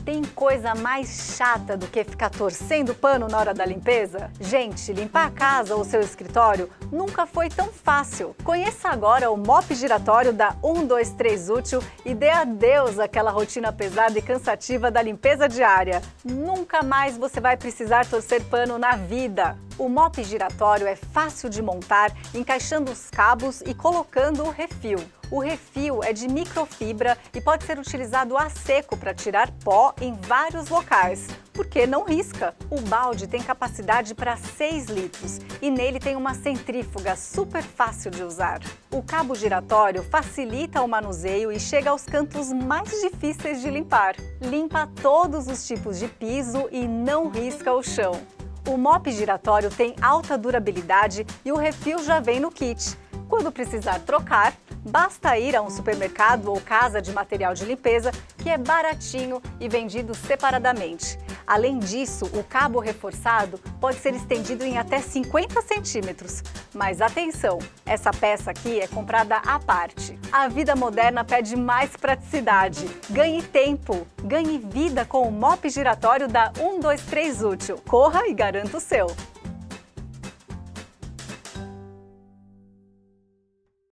Tem coisa mais chata do que ficar torcendo pano na hora da limpeza? Gente, limpar a casa ou seu escritório nunca foi tão fácil. Conheça agora o mop giratório da 123 Útil e dê adeus àquela rotina pesada e cansativa da limpeza diária. Nunca mais você vai precisar torcer pano na vida. O mop giratório é fácil de montar, encaixando os cabos e colocando o refil. O refil é de microfibra e pode ser utilizado a seco para tirar pó em vários locais, porque não risca. O balde tem capacidade para 6 litros e nele tem uma centrífuga super fácil de usar. O cabo giratório facilita o manuseio e chega aos cantos mais difíceis de limpar. Limpa todos os tipos de piso e não risca o chão. O mop giratório tem alta durabilidade e o refil já vem no kit. Quando precisar trocar, basta ir a um supermercado ou casa de material de limpeza, que é baratinho e vendido separadamente. Além disso, o cabo reforçado pode ser estendido em até 50 centímetros. Mas atenção, essa peça aqui é comprada à parte. A vida moderna pede mais praticidade. Ganhe tempo, ganhe vida com o mop giratório da 123 Útil. Corra e garanta o seu!